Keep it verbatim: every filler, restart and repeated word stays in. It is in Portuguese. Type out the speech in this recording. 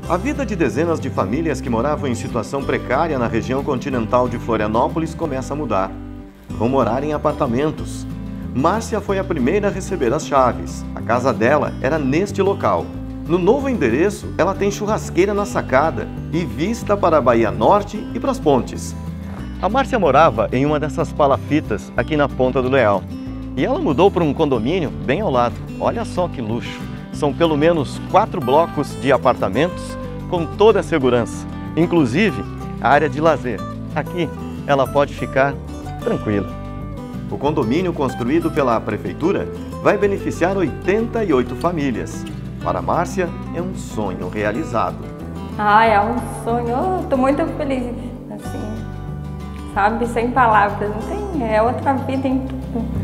A vida de dezenas de famílias que moravam em situação precária na região continental de Florianópolis começa a mudar. Vão morar em apartamentos. Márcia foi a primeira a receber as chaves. A casa dela era neste local. No novo endereço, ela tem churrasqueira na sacada e vista para a Baía Norte e para as pontes. A Márcia morava em uma dessas palafitas aqui na Ponta do Leal. E ela mudou para um condomínio bem ao lado. Olha só que luxo! São pelo menos quatro blocos de apartamentos com toda a segurança, inclusive a área de lazer. Aqui ela pode ficar tranquila. O condomínio construído pela prefeitura vai beneficiar oitenta e oito famílias. Para Márcia, é um sonho realizado. Ah, é um sonho. Estou muito feliz, assim, sabe, sem palavras. Não tem, é outra vida em tudo.